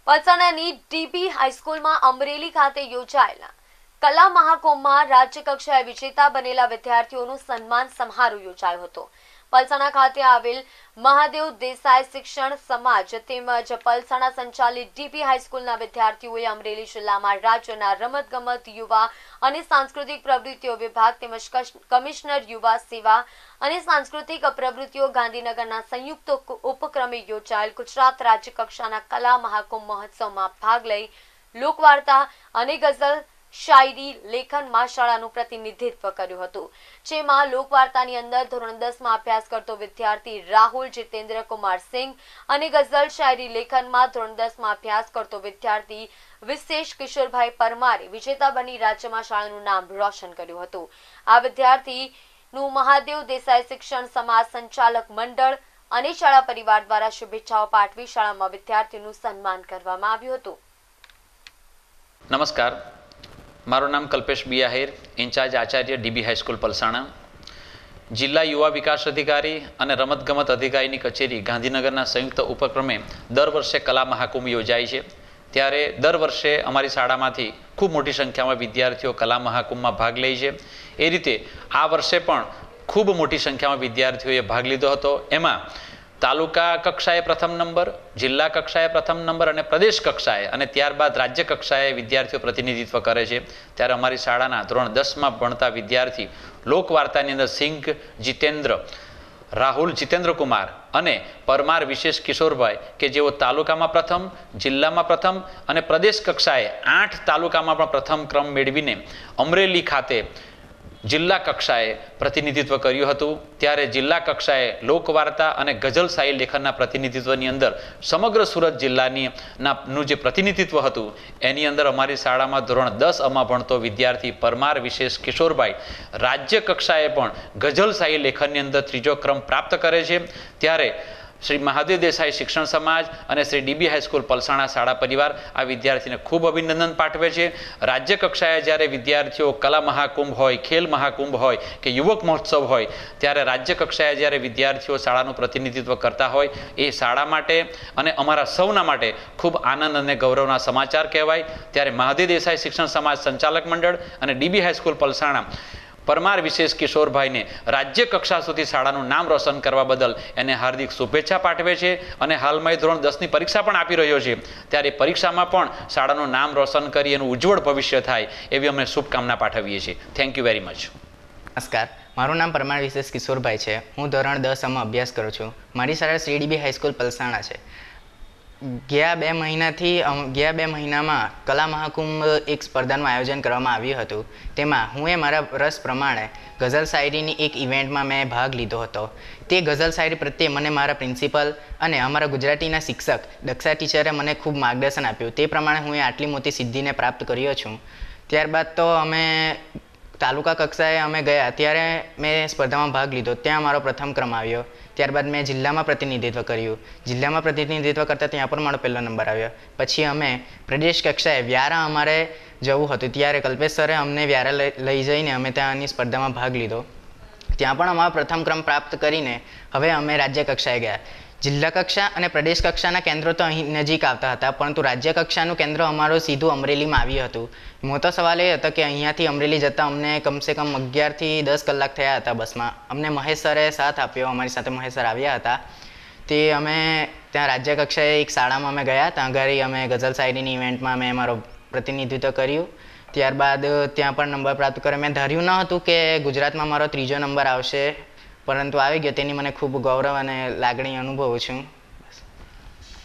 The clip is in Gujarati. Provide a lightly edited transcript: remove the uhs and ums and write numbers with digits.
પલસાણાની ડીબી હાઈસ્કૂલમાં અમરેલી ખાતે યોજાયેલા કલા મહાકુંભમાં રાજ્ય કક્ષાએ વિજેતા બનેલા વિદ્યાર્થીઓનું સન્માન સમારોહ યોજાયો હતો। પલસાણા ખાતે આવેલ મહાદેવ દેસાઈ શિક્ષણ સમાજ તેમજ પલસાણા સંચાલિત ડીબી હાઈસ્કૂલના વિદ્યાર્થીઓએ અમરેલી જિલ્લામાં રાજ્યના રમતગમત યુવા અને સાંસ્કૃતિક પ્રવૃત્તિઓ વિભાગ તેમજ કમિશનર યુવા સેવા અને સાંસ્કૃતિક પ્રવૃત્તિઓ ગાંધીનગરના સંયુક્ત ઉપક્રમે યોજાયેલ ગુજરાત રાજ્ય કક્ષાના કલા મહાકુંભ મહોત્સવમાં ભાગ લઈ લોકવાર્તા અને ગઝલ શાયરી લેખનમાં શાળાનું પ્રતિનિધિત્વ કર્યું હતું, જેમાં લોકવાર્તાની અંદર ધોરણ 10માં અભ્યાસ કરતો વિદ્યાર્થી રાહુલ જીતેન્દ્ર કુમાર સિંહ અને ગઝલ શાયરી લેખનમાં ધોરણ 10માં અભ્યાસ કરતો વિદ્યાર્થી વિશેષ કિશોરભાઈ પરમારે વિજેતા બની રાજ્યમાં શાળાનું નામ રોશન કર્યું હતું। આ વિદ્યાર્થીનું મહાદેવ દેસાઈ શિક્ષણ સમાજ સંચાલક મંડળ અને શાળા પરિવાર દ્વારા શુભેચ્છાઓ પાઠવી શાળામાં વિદ્યાર્થીનું સન્માન કરવામાં આવ્યું હતું। નમસ્કાર, મારું નામ કલ્પેશ બી આહિર, ઇન્ચાર્જ આચાર્ય ડીબી હાઈસ્કૂલ પલસાણા। જિલ્લા યુવા વિકાસ અધિકારી અને રમતગમત અધિકારીની કચેરી ગાંધીનગરના સંયુક્ત ઉપક્રમે દર વર્ષે કલા મહાકુંભ યોજાય છે। ત્યારે દર વર્ષે અમારી શાળામાંથી ખૂબ મોટી સંખ્યામાં વિદ્યાર્થીઓ કલા મહાકુંભમાં ભાગ લે છે। એ રીતે આ વર્ષે પણ ખૂબ મોટી સંખ્યામાં વિદ્યાર્થીઓએ ભાગ લીધો હતો। એમાં તાલુકા કક્ષાએ પ્રથમ નંબર, જિલ્લા કક્ષાએ પ્રથમ નંબર અને પ્રદેશ કક્ષાએ અને ત્યારબાદ રાજ્ય કક્ષાએ વિદ્યાર્થીઓ પ્રતિનિધિત્વ કરે છે। ત્યારે અમારી શાળાના ધોરણ 10માં ભણતા વિદ્યાર્થી લોકવાર્તાની અંદર સિંહ જીતેન્દ્ર, રાહુલ જીતેન્દ્ર કુમાર અને પરમાર વિશેષ કિશોરભાઈ કે જેઓ તાલુકામાં પ્રથમ, જિલ્લામાં પ્રથમ અને પ્રદેશ કક્ષાએ 8 તાલુકામાં પણ પ્રથમ ક્રમ મેળવીને અમરેલી ખાતે જિલ્લા કક્ષાએ પ્રતિનિધિત્વ કર્યું હતું। ત્યારે જિલ્લા કક્ષાએ લોકવાર્તા અને ગઝલ શાયરી લેખનના પ્રતિનિધિત્વની અંદર સમગ્ર સુરત જિલ્લાનું જે પ્રતિનિધિત્વ હતું એની અંદર અમારી શાળામાં ધોરણ 10માં ભણતો વિદ્યાર્થી પરમાર વિશેષ કિશોરભાઈ રાજ્ય કક્ષાએ પણ ગઝલ શાયરી લેખનની અંદર 3જો ક્રમ પ્રાપ્ત કરે છે। ત્યારે શ્રી મહાદેવ દેસાઈ શિક્ષણ સમાજ અને શ્રી ડીબી હાઈસ્કૂલ પલસાણા શાળા પરિવાર આ વિદ્યાર્થીને ખૂબ અભિનંદન પાઠવે છે। રાજ્ય કક્ષાએ જ્યારે વિદ્યાર્થીઓ કલા મહાકુંભ હોય, ખેલ મહાકુંભ હોય કે યુવક મહોત્સવ હોય ત્યારે રાજ્ય કક્ષાએ જ્યારે વિદ્યાર્થીઓ શાળાનું પ્રતિનિધિત્વ કરતા હોય એ શાળા માટે અને અમારા સૌના માટે ખૂબ આનંદ અને ગૌરવના સમાચાર કહેવાય। ત્યારે મહાદેવ દેસાઈ શિક્ષણ સમાજ સંચાલક મંડળ અને ડીબી હાઈસ્કૂલ પલસાણા પરમાર વિશેષ કિશોરભાઈને રાજ્ય કક્ષા સુધી શાળાનું નામ રોશન કરવા બદલ એને હાર્દિક શુભેચ્છા પાઠવે છે અને હાલમાં ધોરણ 10ની પરીક્ષા પણ આપી રહ્યો છે। ત્યારે પરીક્ષામાં પણ શાળાનું નામ રોશન કરી એનું ઉજ્જવળ ભવિષ્ય થાય એવી અમે શુભકામના પાઠવીએ છીએ। Thank you very much. નમસ્કાર, મારું નામ પરમાર વિશેષ કિશોરભાઈ છે। હું ધોરણ 10માં અભ્યાસ કરું છું। મારી શાળા શ્રી ડીબી હાઈસ્કૂલ પલસાણા છે। ગયા બે મહિનામાં કલા મહાકુંભ એક સ્પર્ધાનું આયોજન કરવામાં આવ્યું હતું। તેમાં હું મારા રસ પ્રમાણે ગઝલ શાયરીની એક ઇવેન્ટમાં મેં ભાગ લીધો હતો। તે ગઝલ શાયરી પ્રત્યે મને મારા પ્રિન્સિપલ અને અમારા ગુજરાતીના શિક્ષક દક્ષા ટીચરે મને ખૂબ માર્ગદર્શન આપ્યું। તે પ્રમાણે હું આટલી મોટી સિદ્ધિને પ્રાપ્ત કર્યો છું। ત્યારબાદ તો અમે તાલુકા કક્ષાએ અમે ગયા ત્યારે મેં સ્પર્ધામાં ભાગ લીધો, ત્યાં મારો પ્રથમ ક્રમ આવ્યો। ત્યારબાદ મેં જિલ્લામાં પ્રતિનિધિત્વ કર્યું। જિલ્લામાં પ્રતિનિધિત્વ કરતાં ત્યાં પણ મારો પહેલો નંબર આવ્યો। પછી અમે પ્રદેશ કક્ષાએ વ્યારા અમારે જવું હતું, ત્યારે કલ્પેશ સરે અમને વ્યારા લઈ જઈને અમે ત્યાંની સ્પર્ધામાં ભાગ લીધો। ત્યાં પણ અમારો પ્રથમ ક્રમ પ્રાપ્ત કરીને હવે અમે રાજ્ય કક્ષાએ ગયા। જિલ્લા કક્ષા અને પ્રદેશ કક્ષાના કેન્દ્રો તો અહીં નજીક આવતા હતા, પરંતુ રાજ્ય કક્ષાનું કેન્દ્ર અમારું સીધું અમરેલીમાં આવ્યું હતું। મોટો સવાલ એ હતો કે અહીંયાથી અમરેલી જતાં અમને કમસે કમ 11 થી 10 કલાક થયા હતા બસમાં। અમને મહેશ સરે સાથ આપ્યો, અમારી સાથે મહેશ સર આવ્યા હતા। તે અમે ત્યાં રાજ્ય કક્ષાએ એક શાળામાં અમે ગયા, ત્યાં આગળ અમે ગઝલ શાયરીની ઇવેન્ટમાં મેં મારો પ્રતિનિધિત્વ કર્યું। ત્યારબાદ ત્યાં પણ નંબર પ્રાપ્ત કર્યો। મેં ધાર્યું ન હતું કે ગુજરાતમાં મારો 3જો નંબર આવશે, પરંતુ આવી ગયો। તેની મને ખૂબ ગૌરવ અને લાગણી અનુભવું છું।